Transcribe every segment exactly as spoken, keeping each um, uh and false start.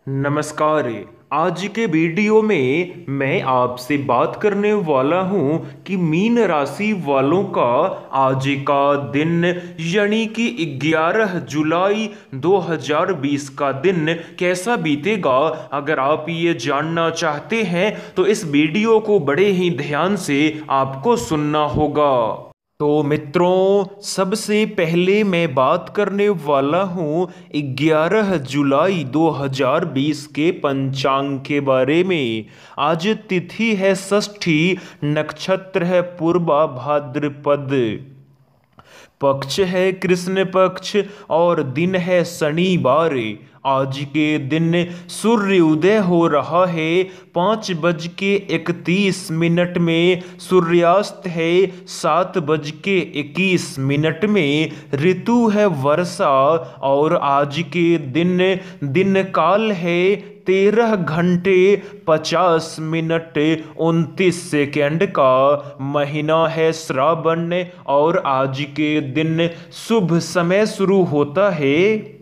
नमस्कार। आज के वीडियो में मैं आपसे बात करने वाला हूं कि मीन राशि वालों का आज का दिन यानी कि ग्यारह जुलाई दो हज़ार बीस का दिन कैसा बीतेगा। अगर आप ये जानना चाहते हैं तो इस वीडियो को बड़े ही ध्यान से आपको सुनना होगा। तो मित्रों, सबसे पहले मैं बात करने वाला हूँ ग्यारह जुलाई दो हज़ार बीस के पंचांग के बारे में। आज तिथि है षष्ठी, नक्षत्र है पूर्वा भाद्रपद, पक्ष है कृष्ण पक्ष और दिन है शनिवार। आज के दिन सूर्य उदय हो रहा है पाँच बज के इकतीस मिनट में, सूर्यास्त है सात बज के इक्कीस मिनट में, ऋतु है वर्षा और आज के दिन दिन काल है तेरह घंटे पचास मिनट उनतीस सेकेंड का, महीना है श्रावण और आज के दिन शुभ समय शुरू होता है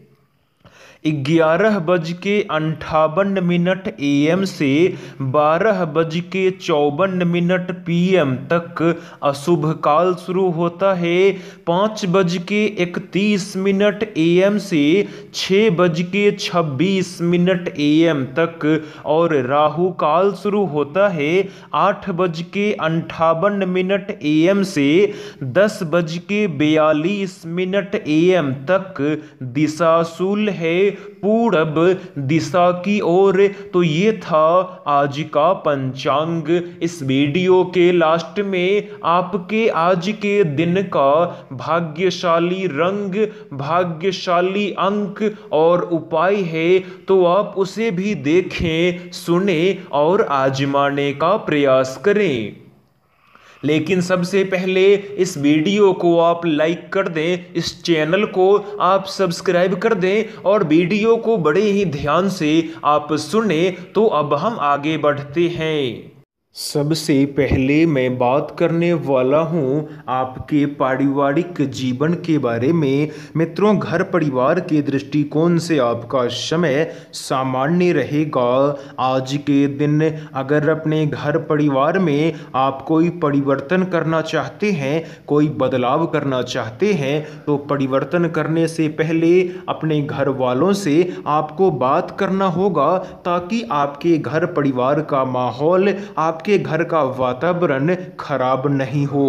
ग्यारह बज के अंठावन मिनट ए एम से बारह बज के चौवन मिनट पी एम तक। अशुभ काल शुरू होता है पाँच बज के इकतीस मिनट ए एम से छः बज के छब्बीस मिनट ए एम तक और राहु काल शुरू होता है आठ बज के अंठावन मिनट ए एम से दस बज के बयालीस मिनट ए एम तक। दिशा शूल है पूरब दिशा की ओर। तो ये था आज का पंचांग। इस वीडियो के लास्ट में आपके आज के दिन का भाग्यशाली रंग, भाग्यशाली अंक और उपाय है, तो आप उसे भी देखें, सुने और आजमाने का प्रयास करें। लेकिन सबसे पहले इस वीडियो को आप लाइक कर दें, इस चैनल को आप सब्सक्राइब कर दें और वीडियो को बड़े ही ध्यान से आप सुने। तो अब हम आगे बढ़ते हैं। सबसे पहले मैं बात करने वाला हूं आपके पारिवारिक जीवन के बारे में। मित्रों, घर परिवार के दृष्टिकोण से आपका समय सामान्य रहेगा। आज के दिन अगर अपने घर परिवार में आप कोई परिवर्तन करना चाहते हैं, कोई बदलाव करना चाहते हैं, तो परिवर्तन करने से पहले अपने घर वालों से आपको बात करना होगा, ताकि आपके घर परिवार का माहौल, आपके घर का वातावरण खराब नहीं हो।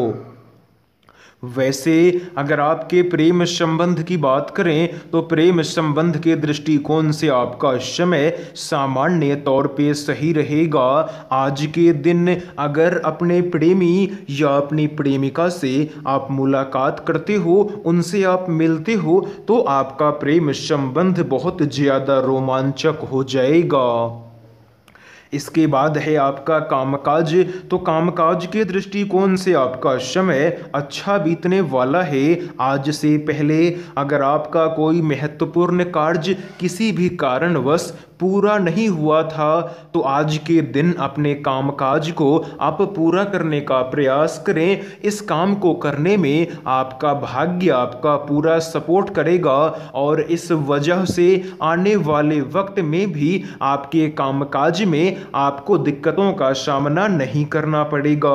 वैसे अगर आपके प्रेम संबंध की बात करें तो प्रेम संबंध के दृष्टिकोण से आपका समय सामान्य तौर पे सही रहेगा। आज के दिन अगर अपने प्रेमी या अपनी प्रेमिका से आप मुलाकात करते हो, उनसे आप मिलते हो, तो आपका प्रेम संबंध बहुत ज़्यादा रोमांचक हो जाएगा। इसके बाद है आपका कामकाज। तो कामकाज के दृष्टिकोण से आपका समय अच्छा बीतने वाला है। आज से पहले अगर आपका कोई महत्वपूर्ण कार्य किसी भी कारणवश पूरा नहीं हुआ था, तो आज के दिन अपने कामकाज को आप पूरा करने का प्रयास करें। इस काम को करने में आपका भाग्य आपका पूरा सपोर्ट करेगा और इस वजह से आने वाले वक्त में भी आपके कामकाज में आपको दिक्कतों का सामना नहीं करना पड़ेगा।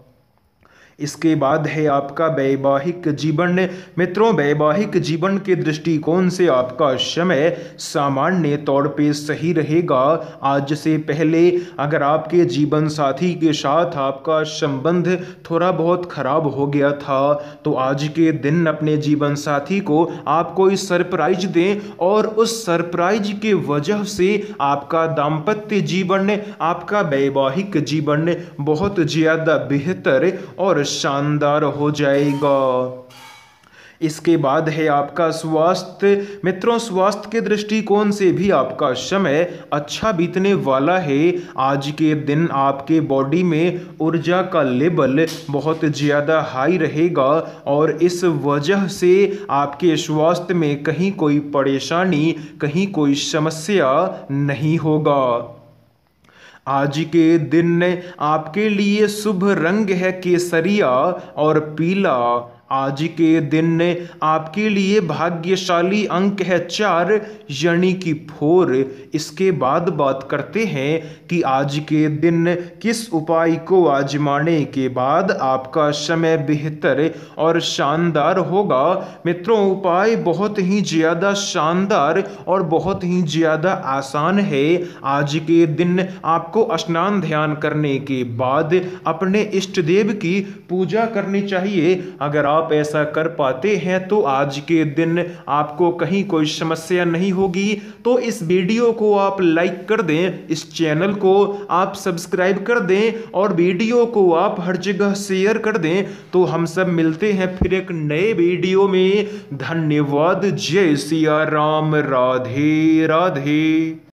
इसके बाद है आपका वैवाहिक जीवन। मित्रों, वैवाहिक जीवन के दृष्टिकोण से आपका समय सामान्य तौर पे सही रहेगा। आज से पहले अगर आपके जीवन साथी के साथ आपका संबंध थोड़ा बहुत खराब हो गया था, तो आज के दिन अपने जीवन साथी को आप कोई सरप्राइज दें और उस सरप्राइज के वजह से आपका दाम्पत्य जीवन, आपका वैवाहिक जीवन बहुत ज़्यादा बेहतर और शानदार हो जाएगा। इसके बाद है आपका स्वास्थ्य। मित्रों, स्वास्थ्य के दृष्टिकोण से भी आपका समय अच्छा बीतने वाला है। आज के दिन आपके बॉडी में ऊर्जा का लेवल बहुत ज़्यादा हाई रहेगा और इस वजह से आपके स्वास्थ्य में कहीं कोई परेशानी, कहीं कोई समस्या नहीं होगा। आज के दिन आपके लिए शुभ रंग है केसरिया और पीला। आज के दिन आपके लिए भाग्यशाली अंक है चार यानी कि फोर। इसके बाद बात करते हैं कि आज के दिन किस उपाय को आजमाने के बाद आपका समय बेहतर और शानदार होगा। मित्रों, उपाय बहुत ही ज़्यादा शानदार और बहुत ही ज़्यादा आसान है। आज के दिन आपको स्नान ध्यान करने के बाद अपने इष्ट देव की पूजा करनी चाहिए। अगर आप ऐसा कर पाते हैं तो आज के दिन आपको कहीं कोई समस्या नहीं होगी। तो इस वीडियो को आप लाइक कर दें, इस चैनल को आप सब्सक्राइब कर दें और वीडियो को आप हर जगह शेयर कर दें। तो हम सब मिलते हैं फिर एक नए वीडियो में। धन्यवाद। जय सिया राम। राधे राधे।